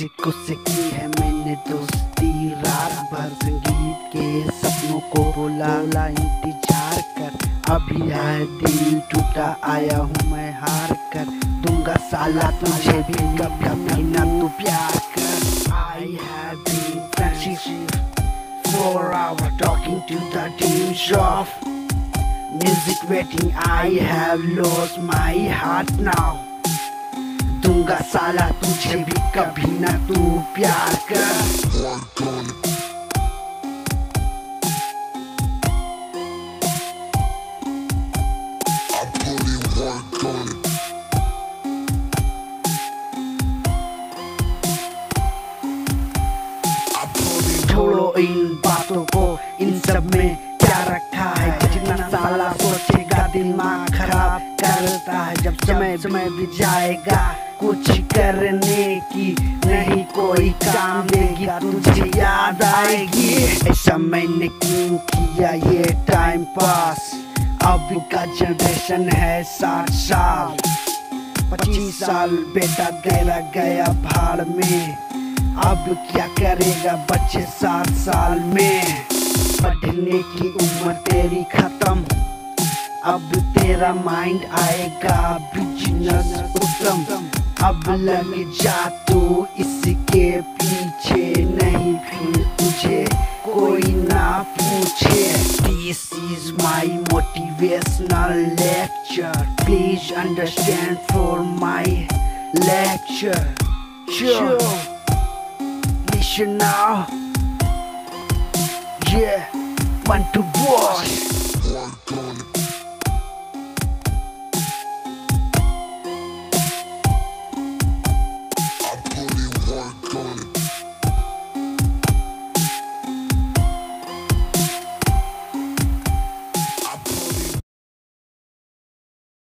किसी से की है मैंने दोस्ती, रात भर संगीत के सपनों को बोला इंतजार कर। अभी है दिल टूटा, आया हूँ मैं हार कर, दूंगा साला तुझे भी कभी ना तू प्यार कर। I have been friendship for hour talking to the teams of music waiting. I have lost my heart now. दूंगा साला तुझे भी कभी ना तू प्यार कर। छोड़ो इन बातों को, इन सब में क्या रखा है, जितना साला सोचेगा दिमाग खराब करता है। जब समय भी जाएगा कुछ करने की नहीं कोई काम देगी, तुझे याद आएगी ऐसा मैंने क्यों किया ये टाइम पास। अब का जनरेशन है 60 साल, 25 साल बेटा गया भाड़ में। अब क्या करेगा बच्चे 7 साल में, पढ़ने की उम्र तेरी खत्म। अब तेरा माइंड आएगा बिजनेस उत्तम। अब लग जा तू इसके पीछे, नहीं फिर तुझे कोई ना पूछे। This is my motivational lecture, please understand for my lecture. Sure. Listen now, yeah, Mantu Boss.